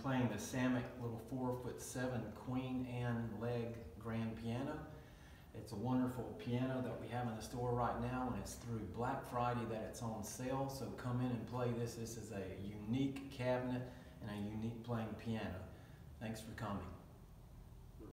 playing the Samick little 4'7" Queen Anne leg grand piano. It's a wonderful piano that we have in the store right now, and it's through Black Friday that it's on sale. So come in and play this. This is a unique cabinet and a unique playing piano. Thanks for coming.